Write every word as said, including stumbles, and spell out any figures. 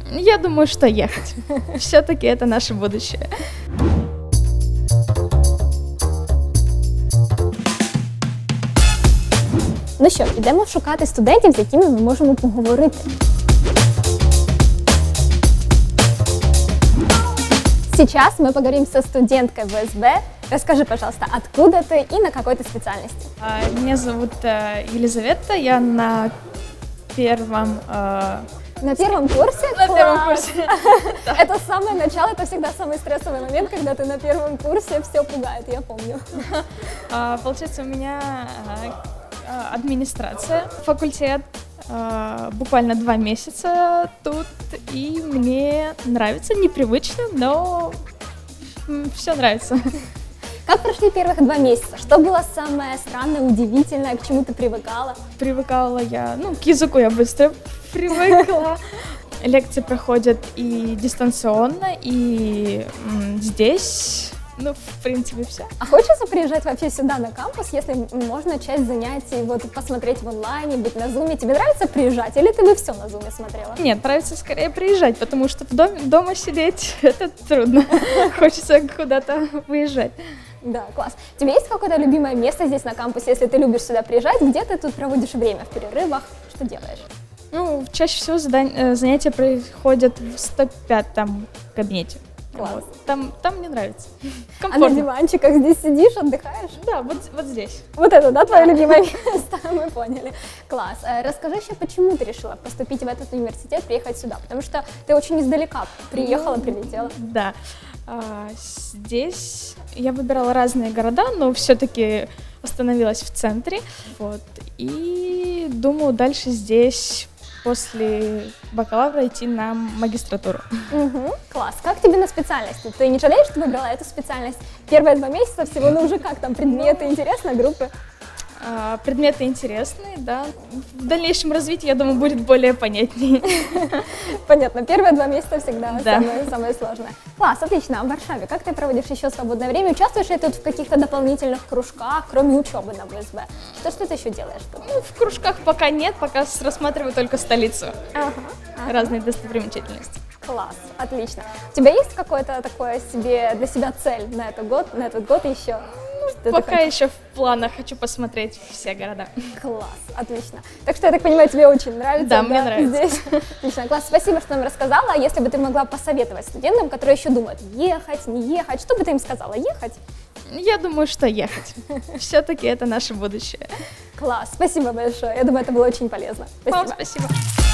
Я думаю, что ехать. Все-таки это наше будущее. Ну що, підемо шукати студентів, з якими ми можемо поговорити. Сейчас мы поговорим со студенткой вэ эс бэ. Расскажи, пожалуйста, откуда ты и на какой ты специальности? Меня зовут Елизавета, я на первом... На первом курсе? На Класс. первом курсе. Это самое начало, это всегда самый стрессовый момент, когда ты на первом курсе, все пугает, я помню. Получается, у меня администрация, факультет, буквально два месяца тут, и мне нравится, непривычно, но все нравится. Как прошли первых два месяца? Что было самое странное, удивительное, к чему ты привыкала? Привыкала я, ну, к языку я быстро привыкла. Лекции проходят и дистанционно, и здесь, ну, в принципе, все. А хочется приезжать вообще сюда на кампус, если можно часть занятий вот посмотреть в онлайне, быть на зуме? Тебе нравится приезжать или ты бы все на зуме смотрела? Нет, нравится скорее приезжать, потому что в доме, дома сидеть это трудно. Хочется куда-то выезжать. Да, класс. У тебя есть какое-то любимое место здесь на кампусе, если ты любишь сюда приезжать? Где ты тут проводишь время в перерывах? Что делаешь? Ну, чаще всего задань, занятия проходят в сто пятом кабинете. Класс. Вот. Там, там мне нравится. Комфортно. А на диванчиках здесь сидишь, отдыхаешь? Да, вот, вот здесь. Вот это, да, твое любимое место, мы поняли. Класс. Расскажи еще, почему ты решила поступить в этот университет, приехать сюда? Потому что ты очень издалека приехала, ну, прилетела. Да. А, здесь я выбирала разные города, но все-таки остановилась в центре. Вот. И думаю дальше здесь после бакалавра идти на магистратуру. Угу, класс. Как тебе на специальности? Ты не жалеешь, что выбрала эту специальность? Первые два месяца всего, ну уже как там, предметы, интересно, группы? А, предметы интересные, да. В дальнейшем развитии, я думаю, будет более понятнее. Понятно. Первые два месяца всегда да. самое, самое сложное. Класс, отлично. А в Варшаве как ты проводишь еще свободное время? Участвуешь ли тут в каких-то дополнительных кружках, кроме учебы на вэ эс бэ? Что, что ты еще делаешь тут? Ну, в кружках пока нет, пока рассматриваю только столицу. Ага, ага. Разные достопримечательности. Класс, отлично. У тебя есть какое-то такое себе для себя цель на этот год, на этот год еще? Ну, пока еще в планах, хочу посмотреть все города. Класс, отлично. Так что, я так понимаю, тебе очень нравится. Да, да, мне нравится. Здесь. Отлично, класс, спасибо, что нам рассказала. А если бы ты могла посоветовать студентам, которые еще думают, ехать, не ехать, что бы ты им сказала, ехать? Я думаю, что ехать. Все-таки это наше будущее. Класс, спасибо большое. Я думаю, это было очень полезно. Спасибо. Вам спасибо.